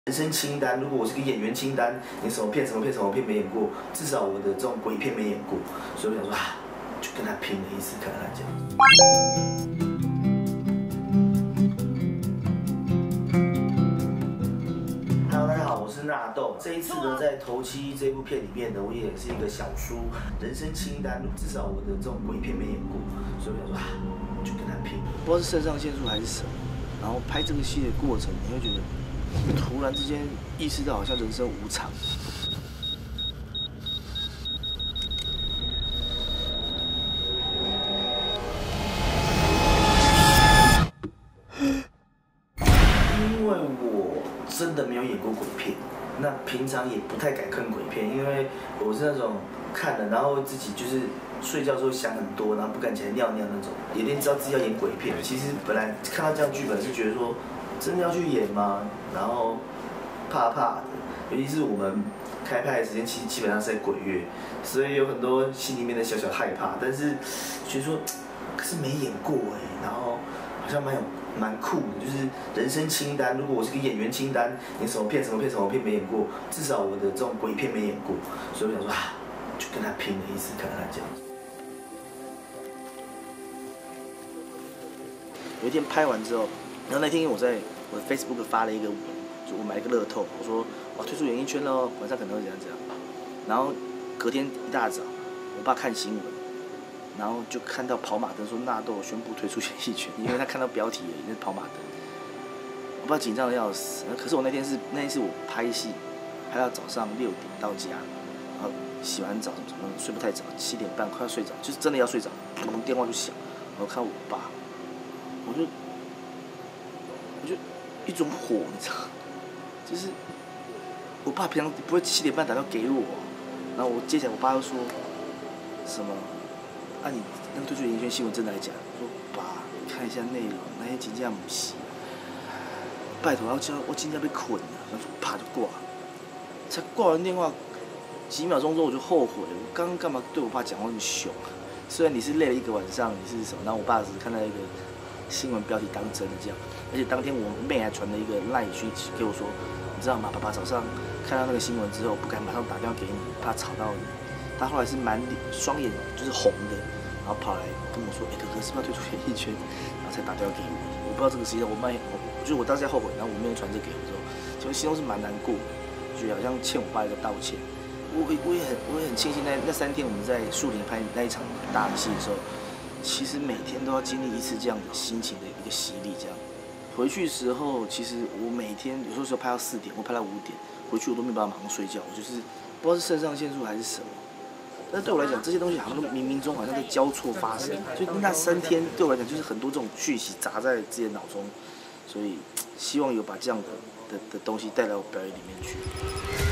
人生清单，如果我是个演员清单，你什么片没演过，至少我的这种鬼片没演过，所以我想说啊，就跟他拼了一次，看看他这样。Hello， 大家好，我是纳豆。这一次呢，在《头七》这部片里面呢，我演的是一个小叔，人生清单，至少我的这种鬼片没演过，所以我想说啊，就跟他拼。不知道是肾上腺素还是什么，然后拍这个戏的过程，你会觉得。突然之间意识到，好像人生无常。因为我真的没有演过鬼片，那平常也不太敢看鬼片，因为我是那种看了，然后自己就是睡觉之后想很多，然后不敢起来尿尿那种，也连知道自己要演鬼片。其实本来看到这样剧本是觉得说，真的要去演吗？然后。怕的，尤其是我们开拍的时间基本上是在鬼月，所以有很多心里面的小害怕，但是觉得说，可是没演过哎，然后好像蛮酷的，就是人生清单。如果我是个演员清单，你什么片没演过，至少我的这种鬼片没演过，所以我想说啊，就跟他拼了一次，看看他这样。有一天拍完之后，然后那天我在我的 Facebook 发了一个文。我买了一个乐透，我说我退出演艺圈喽，晚上可能会怎样。然后隔天一大早，我爸看新闻，然后就看到跑马灯说纳豆宣布退出演艺圈，因为他看到标题而已，那是跑马灯。我爸紧张的要死，可是我那天是我拍戏，拍到早上6点到家，然后洗完澡什么睡不太早，7点半快要睡着，就是真的要睡着，电话就响，我看我爸，我就一种火，你知道。就是我爸平常不会7点半打电话给我，然后我接起来，我爸就说什么啊你那个退出演艺圈新闻真的来讲，我说爸你看一下内容，那些真正不是，拜托我真正被困了，然后啪就挂了，才挂完电话几秒钟之后我就后悔了，我刚刚干嘛对我爸讲话那么凶？虽然你是累了一个晚上，你是什么？然后我爸只是看到一个新闻标题当真的这样，而且当天我妹还传了一个LINE讯息给我说。你知道吗？爸爸早上看到那个新闻之后，不敢马上打电话给你，怕吵到你。他后来是双眼就是红的，然后跑来跟我说：“哥哥是不是要退出演艺圈？”然后才打电话给我。我不知道这个事情，我就是我当时在后悔，然后我妹传这给我之后，其实心中是蛮难过的，觉得好像欠我爸一个道歉。我也很庆幸那3天我们在树林拍那一场大的戏的时候，其实每天都要经历一次这样的心情的一个洗礼，这样。回去的时候，其实我每天有时候拍到4点，或拍到5点，回去我都没办法马上睡觉，我就是不知道是肾上腺素还是什么。但对我来讲，这些东西好像都冥冥中好像在交错发生，所以那3天对我来讲就是很多这种讯息砸在自己的脑中，所以希望有把这样的东西带到我表演里面去。